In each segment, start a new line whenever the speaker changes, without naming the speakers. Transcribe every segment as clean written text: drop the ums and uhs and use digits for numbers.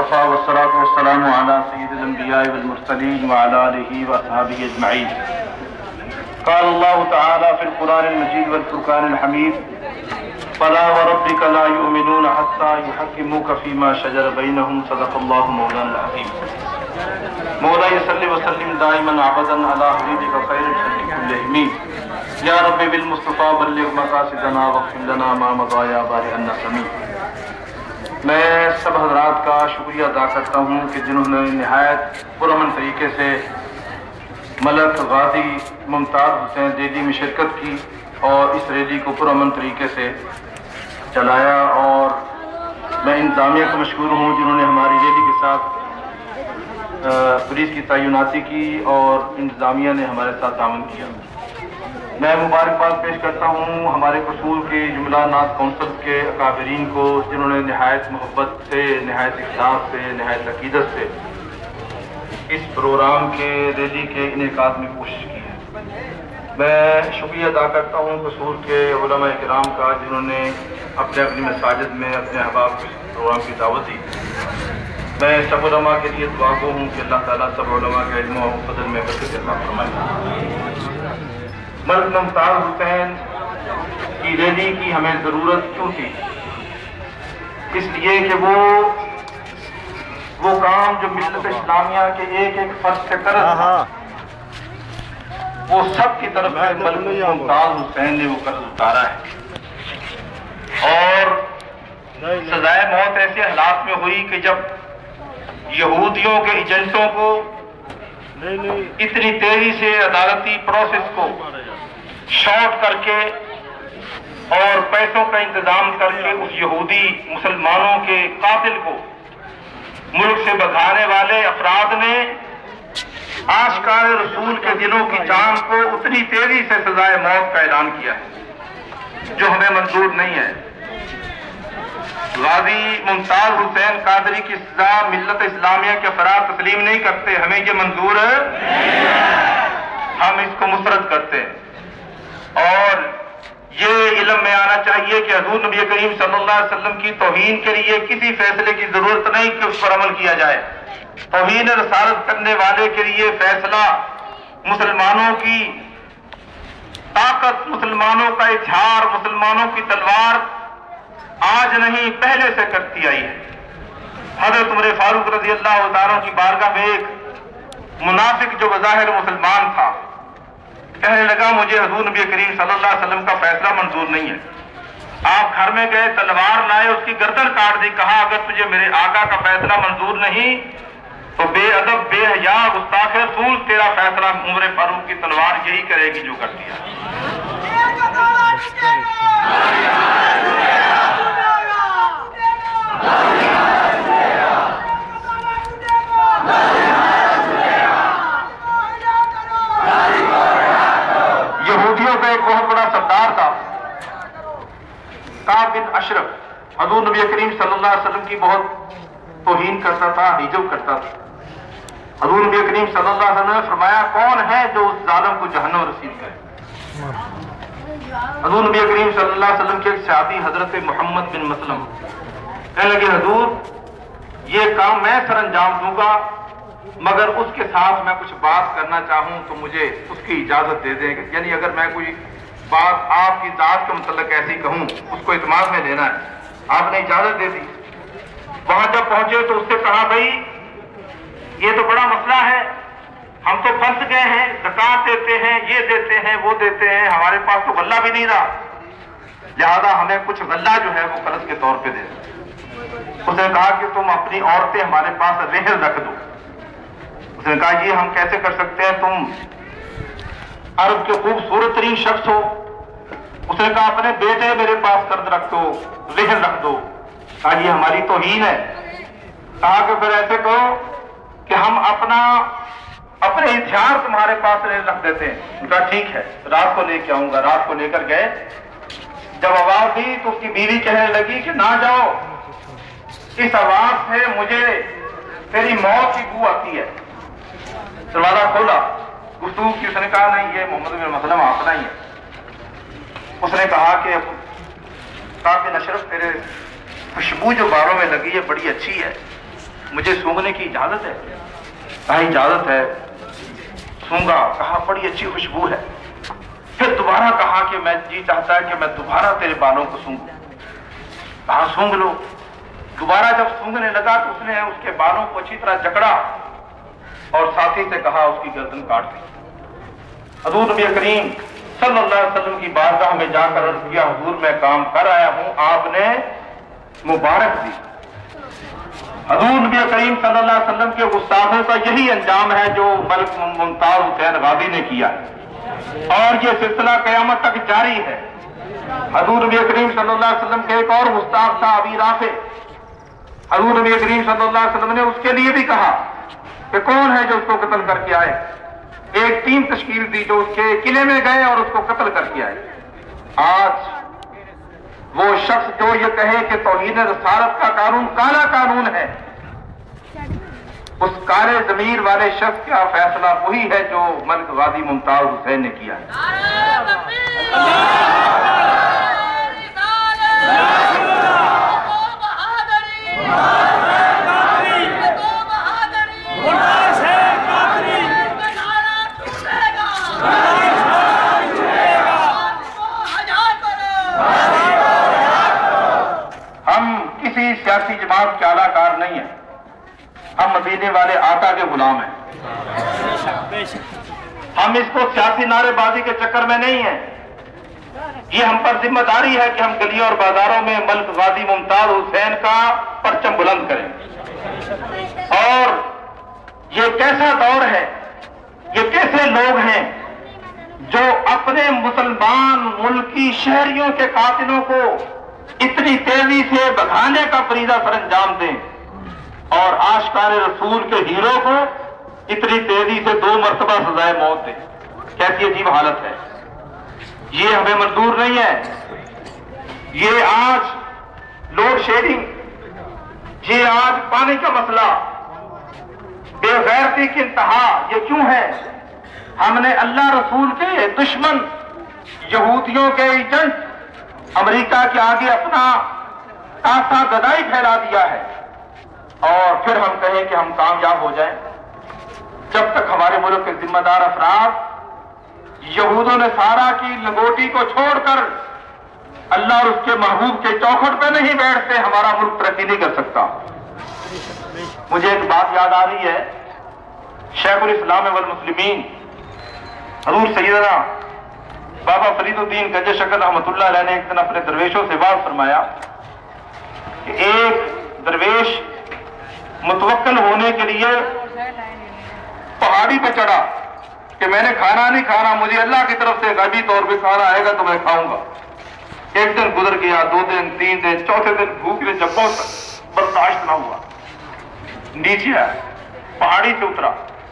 वकफ़ा वस्सलातु वस्सलामु अला सय्यिदिल अंबिया वल मुरसलीन व अला आलिहि व अस्हाबिहि अजमईन। क़ाल अल्लाहु तआला फ़िल क़ुरानिल मजीद वल फ़ुरक़ानिल हमीद फ़ला व रब्बिका ला युमिनूना हत्ता युहक्किमूका फ़ीमा शजर बैनहुम सदक़ल्लाहु मौलाना अज़ीम। मौला सल्लि व सल्लिम दाइमन अबदन अला हबीबिका ख़ैरिल ख़ल्क़ि कुल्लिहिम या रब्बि बिल मुस्तफ़ा बल्लिग़ मक़ासिदना वग़फ़िर लना मा मज़ा या बारिअन समी। मैं सब हज़रात का शुक्रिया अदा करता हूँ कि जिन्होंने नहायत पुरअमन तरीके से मलक गाजी मुमताज़ हुसैन रैली में शिरकत की और इस रैली को पुरअमन तरीके से चलाया। और मैं इंतज़ामिया को मशकूर हूँ जिन्होंने हमारी रैली के साथ पुलिस की तैनाती की और इंतज़ामिया ने हमारे साथ ताउन किया। मैं मुबारकबाद पेश करता हूँ हमारे कसूल के जुमला नात कौंसल के अकाबरीन को जिन्होंने नहायत मोहब्बत से, नहायत इखलास से, नहायत अकीदत से इस प्रोग्राम के रैली के इनेकाद में कोशिश की है। मैं शुक्रिया अदा करता हूँ कसूल के उलमा इकराम का जिन्होंने अपने अपनी मसाजिद में अपने अहबाब को इस प्रोग्राम की दावत दी। मैं सब उलमा के लिए दुआ गो हूँ कि अल्लाह ताला सब उलमा के इल्म और फज़ल में बरकत अता फरमाए। मलक मुमताज़ हुसैन की रैली की हमें ज़रूरत क्यों थी? इसलिए कि वो काम जो मिल्लत इस्लामिया के एक एक फर्ज से कर वो सब की तरफ से मलक मुमताज़ हुसैन ने वो कर्ज उतारा है। और सजाए मौत ऐसे हालात में हुई कि जब यहूदियों के एजेंटों को इतनी तेजी से अदालती प्रोसेस को शॉर्ट करके और पैसों का इंतजाम करके उस यहूदी मुसलमानों के कातिल को मुल्क से भगाने वाले अफराद ने आशिकान रसूल के दिलों की जान को उतनी तेजी से सजाए मौत का ऐलान किया है जो हमें मंजूर नहीं है। गाजी मुमताज हुसैन कादरी की सजा मिल्लत इस्लामिया के अफराद तस्लीम नहीं करते, हमें ये मंजूर है, हम इसको मुसरत करते हैं। और ये इल्म में आना चाहिए कि हुज़ूर नबी करीम सल्लल्लाहु अलैहि वसल्लम की तौहीन के लिए किसी फैसले की जरूरत नहीं कि उस पर अमल किया जाए। तौहीन रसालत करने वाले के लिए फैसला मुसलमानों की ताकत, मुसलमानों का इतिहार, मुसलमानों की तलवार आज नहीं पहले से करती आई है। हज़रत उमर फारूक रज़ी अल्लाह तआला की बारगाह में एक मुनाफिक जो बज़ाहिर मुसलमान था कहने लगा मुझे हुज़ूर नबी करीम सल्लल्लाहु अलैहि वसल्लम का फैसला मंजूर नहीं है। आप घर में गए, तलवार लाए, उसकी गर्दन काट दी। कहा अगर तुझे मेरे आका का फैसला मंजूर नहीं तो बेअदब, बेहया, गुस्ताख रसूल, तेरा फैसला उमर फारूक की तलवार यही करेगी जो कर दिया। यहूदियों का एक बहुत बड़ा सरदार था काब बिन अशरफ, हुज़ूर नबी करीम सल्लल्लाहु अलैहि वसल्लम की बहुत तौहीन करता था, हिजब करता था। हुज़ूर नबी करीम सल्लल्लाहु अलैहि वसल्लम ने फरमाया कौन है जो उस जालिम को जहन्नम रसीद करे? हुज़ूर नबी करीम सल्लल्लाहु अलैहि वसल्लम के एक साथी हजरत मोहम्मद बिन मसलम कहने लगे हुज़ूर ये काम मैं सर अंजाम दूंगा मगर उसके साथ मैं कुछ बात करना चाहूं तो मुझे उसकी इजाजत दे देंगे। यानी अगर मैं कोई बात आपकी जात के मुतल्लिक ऐसी कहूं उसको इत्माद में लेना है। आपने इजाजत दे दी। वहां जब पहुंचे तो उससे कहा भाई ये तो बड़ा मसला है, हम तो फंस गए हैं, ज़कात देते हैं, ये देते हैं, वो देते हैं, हमारे पास तो गल्ला भी नहीं रहा, लिहाजा हमें कुछ गल्ला जो है वो कर्ज के तौर पे दे। उसने कहा कि तुम अपनी औरतें हमारे पास रेहन रख दो। उसने कहा ये हम कैसे कर सकते हैं, तुम अरब के खूबसूरत तरीन शख्स हो। उसने कहा अपने बेटे मेरे पास कर्ज रख दो, रेहन रख दो। कहा ये हमारी तौहीन है। कहा कि फिर ऐसे करो कि हम अपने हथियार तुम्हारे पास रख देते हैं। उनका ठीक है, रात को लेके आऊंगा। रात को लेकर गए, जब आवाज दी तो उसकी बीवी कहने लगी कि ना जाओ, इस आवाज से मुझे तेरी मौत की बू आती है। दरवाजा खोला, गुफ्तगू की। उसने कहा नहीं ये मोहम्मद बिन मसलम अपना ही है। उसने कहा कि काबिल अशरफ तेरे खुशबू जो बालों में लगी है बड़ी अच्छी है, मुझे सूंघने की इजाजत है? कहा इजाजत है, सूंघा, कहा बड़ी अच्छी खुशबू है। फिर दोबारा कहा कि मैं जी चाहता है कि मैं दोबारा तेरे बालों को सूंघूं। कहा सूंघ लो। दोबारा जब सूंघने लगा तो उसने उसके बालों को अच्छी तरह जकड़ा और साथी से कहा उसकी गर्दन काट दी। हुजूर नबी करीम सल्लल्लाहु अलैहि वसल्लम की बारगाह में जाकर अर्ज किया, हुजूर मैं काम कर आया हूं, आपने मुबारक दी। हुजूर नबी करीम सल्लल्लाहु अलैहि वसल्लम के गुस्ताखों का यही अंजाम है जो मलिक मुमताज हुसैन गाजी ने किया और ये सिलसिला क़यामत तक जारी है। हुजूर नबी करीम सल्लल्लाहु अलैहि वसल्लम के एक और गुस्ताख था अबी राफे। हुजूर नबी करीम सल्लल्लाहु अलैहि वसल्लम ने उसके लिए भी कहा कि कौन है जो उसको कत्ल करके आए। एक टीम तश्कील दी जो उसके किले में गए और उसको कत्ल करके आए। आज वो शख्स जो ये कहे कि तौहीद रिसालत का कानून काला कानून है, उस काले ज़मीर वाले शख्स का फैसला वही है जो मलिक गाजी मुमताज हुसैन ने किया है। सियासी जमात के आलाकार नहीं है, हम मदीने वाले आका के गुलाम हैं। हम इसको सियासी नारेबाजी के चक्कर में नहीं है। ये हम पर जिम्मेदारी है कि हम गलियों और बाजारों में मलिक गाजी मुमताज हुसैन का परचम बुलंद करें। और ये कैसा दौर है, ये कैसे लोग हैं जो अपने मुसलमान मुल्की शहरियों के कातिलों को इतनी तेजी से भगाने का फरीदा सरंजाम दें और आशिकान रसूल के हीरो को इतनी तेजी से 2 मरतबा सजाए मौत दें। कैसी अजीब हालत है। ये हमें मंजूर नहीं है। ये आज लोड शेडिंग, ये आज पानी का मसला, बेगैरती की इंतहा, ये क्यों है? हमने अल्लाह रसूल के दुश्मन यहूदियों के एजेंट अमेरिका के आगे अपना तासा गदाई फैला दिया है और फिर हम कहें कि हम कामयाब हो जाएं। जब तक हमारे मुल्क के जिम्मेदार अफराद यहूदों ने सारा की लंगोटी को छोड़कर अल्लाह और उसके महबूब के चौखट पे नहीं बैठते, हमारा मुल्क तरक्की नहीं कर सकता। मुझे एक बात याद आ रही है, शेखुल इस्लाम वल मुस्लिमीन हुजूर सैयदना बाबा फरीदुद्दीन गंज शकर रहमतुल्लाह अलैह ने एक दिन अपने दरवेशों से बात फरमाया कि एक दरवेश मुतवक्किल होने के लिए पहाड़ी पे चढ़ा कि मैंने खाना नहीं खाना, मुझे अल्लाह की तरफ से गैबी तौर पे खाना आएगा तो मैं खाऊंगा। एक दिन गुजर गया, 2 दिन, 3 दिन, चौथे दिन भूख ने जब बर्दाश्त ना हुआ, नीचे आया, पहाड़ी से उतरा।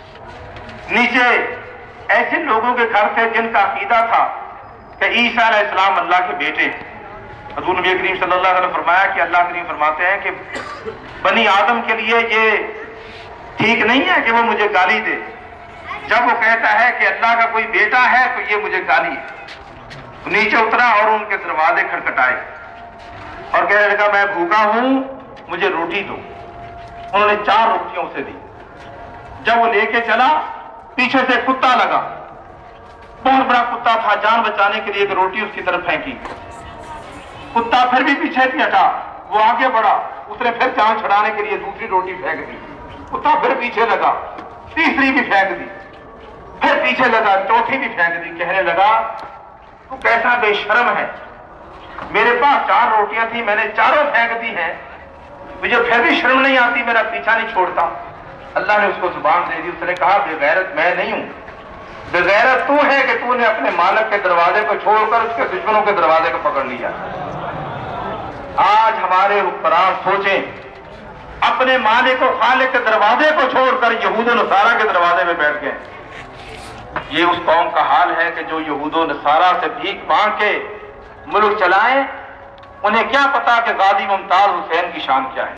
नीचे ऐसे लोगों के घर थे जिनका अकीदा था कि ईसा अलैहिस्सलाम अल्लाह के बेटे। हुजूर नबी करीम सल्लल्लाहु अलैहि वसल्लम फरमाया कि अल्लाह करीम फरमाते हैं कि बनी आदम के लिए ये ठीक नहीं है कि वो मुझे गाली दे। जब वो कहता है कि अल्लाह का कोई बेटा है तो ये मुझे गाली है। नीचे उतरा और उनके दरवाजे खटखटाए और कहने लगा मैं भूखा हूं, मुझे रोटी दो। उन्होंने 4 रोटियां उसे दी। जब वो लेके चला, पीछे से कुत्ता लगा, बहुत बड़ा कुत्ता था, जान बचाने के लिए एक रोटी उसकी तरफ फेंकी। कुत्ता फिर भी पीछे से हटा, वो आगे बढ़ा, उसने फिर जान छुड़ाने के लिए दूसरी रोटी फेंक दी। कुत्ता फिर पीछे लगा, तीसरी भी फेंक दी, फिर पीछे लगा, चौथी भी फेंक दी। कहने लगा तू कैसा बेशर्म है, मेरे पास 4 रोटियां थी, मैंने चारों फेंक दी हैं, मुझे फिर भी शर्म नहीं आती, मेरा पीछा नहीं छोड़ता। अल्लाह ने उसको जुबान दे दी। उसने कहा बेगैरत मैं नहीं हूं, बेगैरत तू है कि तूने अपने मालिक के दरवाजे को छोड़कर उसके दुश्मनों के दरवाजे को पकड़ लिया। आज हमारे हुक्मरान सोचें, अपने मालिक को खालिक के दरवाजे को छोड़कर यहूद नसारा के दरवाजे में बैठ गए। ये उस कौम का हाल है कि जो यहूद नसारा से भीख मांग के मुल्क चलाए, उन्हें क्या पता कि गाजी मुमताज हुसैन की शान क्या है।